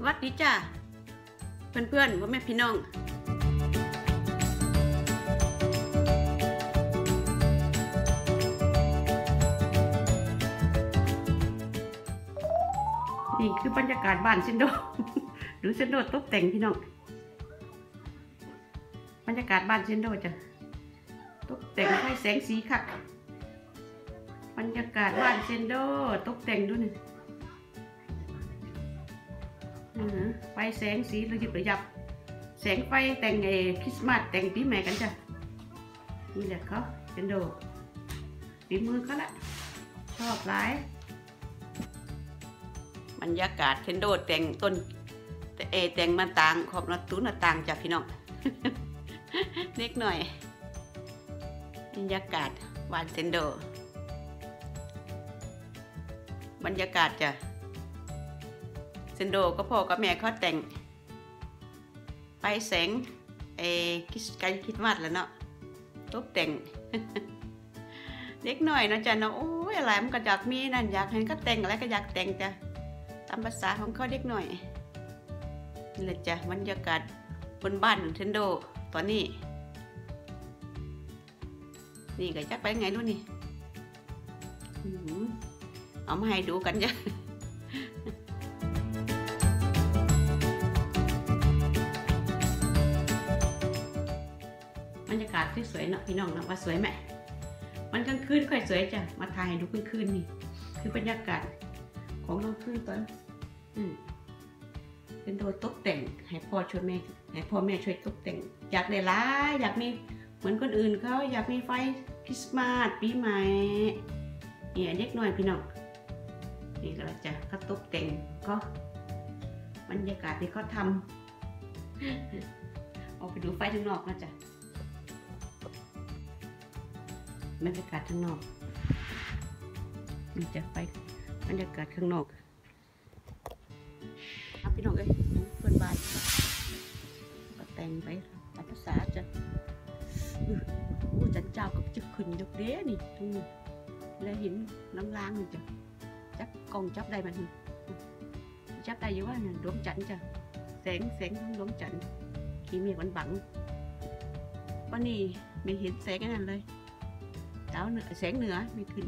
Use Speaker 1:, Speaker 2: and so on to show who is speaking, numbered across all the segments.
Speaker 1: วัสดีจ้าเพื่อนๆพ่อแม่พี่น้องนี่คือบรรยากาศบ้านเซนโดหรือเซนโดตกแต่งพี่น้องบรรยากาศบ้านเซนโดจ้ะตกแต่งไฟแสงสีคักบรรยากาศบ้านเซนโดตกแต่งดูนี่ไฟแสงสีระยิบระยับแสงไฟแต่งคริสต์มาสแต่งปีใหม่กันจ้ะนี่แหละเขาเซนโดฝีมือเขาละชอบหลายบรรยากาศเซนโดแต่งต้นแต่งมาต่างขอบประตูหน้าต่างจ้ะพี่น้อง เล็กหน่อยบรรยากาศวานเซนโดบรรยากาศจ้ะเซนโดก็พ่อกับแม่เขาแต่งไปแสงคิดมัดแล้วเนาะตกแต่ง เล็กหน่อยนะจ๊ะเนาะโอ้ยอะไรมันก็อยากมีนั่นอยากเห็นก็แต่งอะไรก็อยากแต่งจ้ะตามภาษาของเขาเล็กหน่อยนี่แหละจ้ะบรรยากาศบนบ้านของเซนโดตอนนี้นี่ก็จักไปไงรู้นี่เอามาให้ดูกันจ้ะบรรยากาศสวยๆเนาะพี่น้องนะว่าสวยไหมมันกลางคืนค่อยสวยจ้ะมาถ่ายให้ดูกลางคืนนี่คือบรรยากาศของกลางคืนตอนเป็นโดยตกแต่งให้พ่อช่วยแม่ให้พ่อแม่ช่วยตกแต่งอยากได้หลายอยากมีเหมือนคนอื่นเขาอยากมีไฟคริสต์มาสปีใหม่เนี่ยเด็กน้อยพี่น้องนี่ก็แล้วจ้ะเขาตกแต่งก็บรรยากาศที่เขาทำออกไปดูไฟข้างนอกนะจ๊ะบรรยากาศข้างนอกนี่จะไฟบรรยากาศข้างนอกพี่น้องเอ้ยเพื่อนบ้านก็แต่งไปตามภาษาจ้ะจันเจ้ากับจุดขึ้นยกเด้นี่ตรงนี้แล้วเห็นล้างๆนี่จ้ะจับกล้องจับได้มันจับได้อยู่ว่าดวงจันทร์จ้ะแสงดวงจันทร์ขี้เมฆมันบังวันนี้ไม่เห็นแสงนั่นเลยดาวเหนือแสงเหนือไม่ขึ้น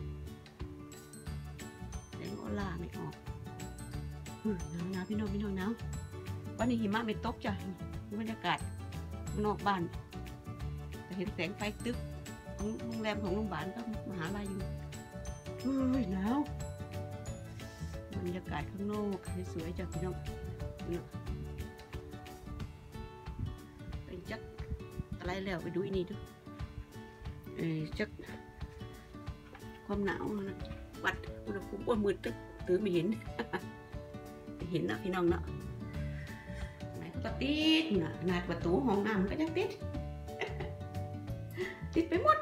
Speaker 1: แสงออร่าไม่ออกหนาวพี่น้องหนาววันนี้หิมะไม่ตกจ้ะบรรยากาศนอกบ้านแต่เห็นแสงไฟตึกของโรงแรมของโรงพยาบาลก็มหาลัยอยู่หนาวบรรยากาศข้างนอกสวยจ้ะพี่น้องเป็นจักอะไรแล้วไปดูอีนี่ดูจักความหนาวนะวัดอุณหภูมิว่ามืดตึ๊กถือไม่เห็น เห็นนะพี่น้องเนาะไหนก็ติดนะขนาดประตูห้องน้ำก็ยังติด ติดไปหมด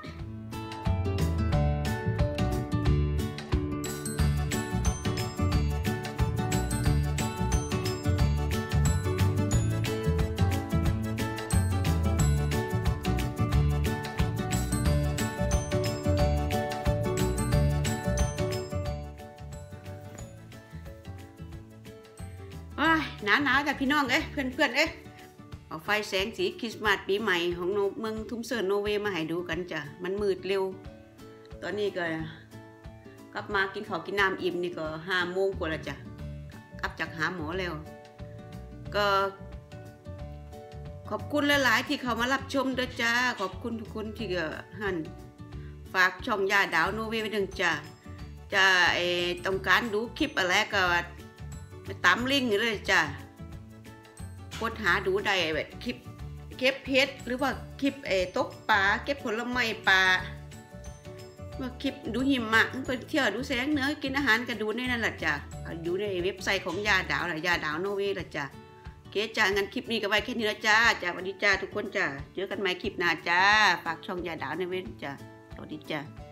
Speaker 1: หนาวจ้ะพี่น้องเพื่อนเอาไฟแสงสีคริสต์มาสปีใหม่ของเมืองทุ่มเซิร์นอร์เวย์มาให้ดูกันจ้ะมันมืดเร็วตอนนี้ก็กลับมากินข้าวกินน้ำอิ่มนี่ก็5 โมงกว่าแล้วจ้ะกลับจากหาหมอแล้วก็ขอบคุณหลายๆที่เขามารับชมด้วยจ้าขอบคุณทุกคนที่ฝากช่องย่าดาวนอร์เวย์ไว้ด้วยจ้ะจะต้องการดูคลิปอะไรก็ไปตามลิงก์เลยจ้ะกดหาดูได้แบบคลิปเก็บเพชรหรือว่าคลิปตกปลาเก็บผลไม้ปลาว่าคลิปดูหิมะไปเที่ยวดูแสงเหนือกินอาหารกันดูในนั่นแหละจ้ะดูในเว็บไซต์ของยาดาวนะยาดาวนอร์เวย์ละจ้ะเก๋จ้างั้นคลิปนี้ก็ไว้แค่นี้ละจ้าสวัสดีจ้าทุกคนจ้ะเจอกันใหม่คลิปหน้าจ้าฝากช่องยาดาวนอร์เวย์จ้ะสวัสดีจ้า